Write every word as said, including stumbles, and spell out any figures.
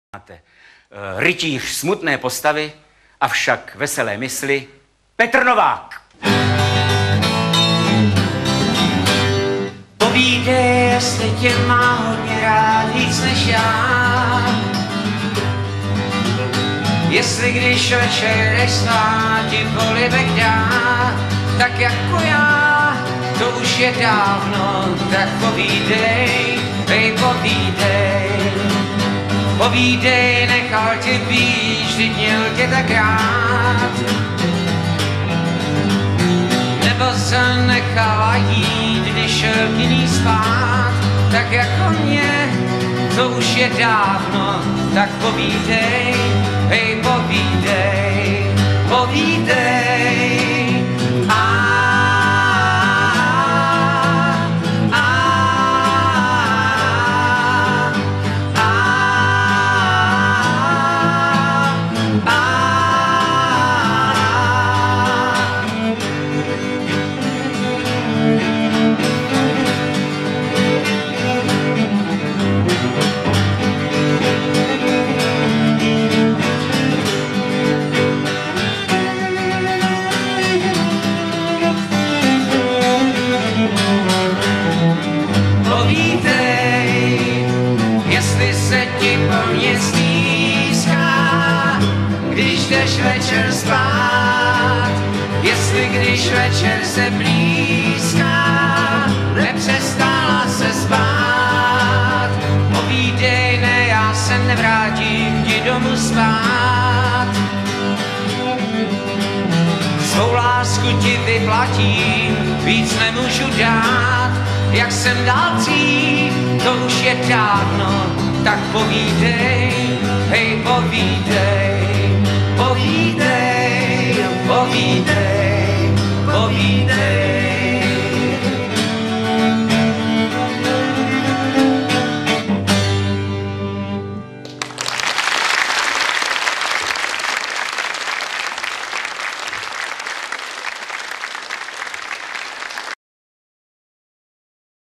Máte rytíř smutné postavy, avšak veselé mysli, Petr Novák. Povídej, jestli tě má hodně rád víc než já. Jestli když večer jdeš spát, ti polibek dá, tak jako já, to už je dávno, tak povídej, hej povídej. Povídej, nechal tě být, vždyť měl tě tak rád. Nebo se nechala jít, když šel k jiný spát, tak jako mě, to už je dávno, tak povídej, hej povídej, povídej. Když večer spát, jestli když večer se blízká, nepřestala se spát. Povídej, ne, já se nevrátím ti domů spát. Svou lásku ti vyplatím, víc nemůžu dát, jak jsem dal dřív, to už je dávno, tak povídej, hej povídej. Povídej, povídej, povídej.